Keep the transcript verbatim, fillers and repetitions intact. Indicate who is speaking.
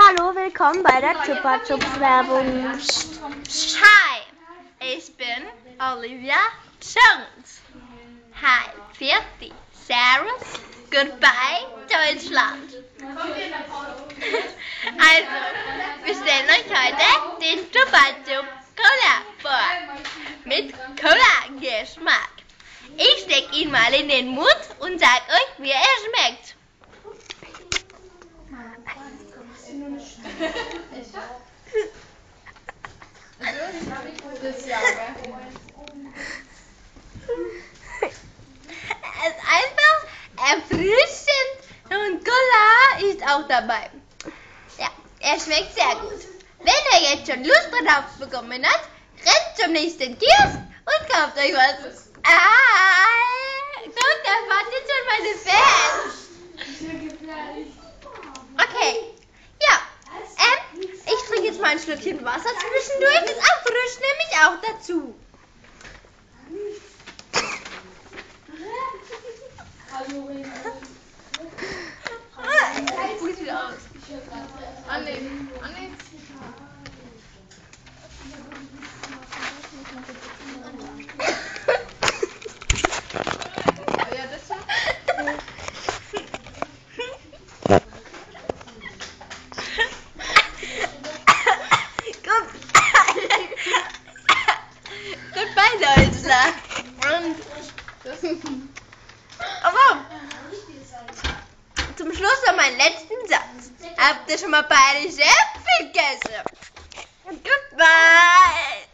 Speaker 1: Hallo, willkommen bei der Chupa Chups Werbung.
Speaker 2: Hi, ich bin Olivia Jones. Hi, vierzig. Servus, goodbye, Deutschland. Also, wir stellen euch heute den Chupa Chups Cola vor. Mit Cola-Geschmack. Ich stecke ihn mal in den Mund und sag euch, wie er schmeckt. Es ist einfach erfrischend und Cola ist auch dabei. Ja, er schmeckt sehr gut. Wenn ihr jetzt schon Lust darauf bekommen habt, rennt zum nächsten Kiosk und kauft euch was. Ah, guck, da warten schon meine Fans. Okay, ja, ähm, ich trinke jetzt mal ein Schlückchen Wasser zwischendurch. Das erfrischt nämlich auch dazu. Ich muss wieder aus. Annehmen, annehmen. Ja, das schon. Goodbye, Deutschland. Aber zum Schluss noch meinen letzten Satz. Habt ihr schon mal bayerische Äpfel gegessen? Goodbye.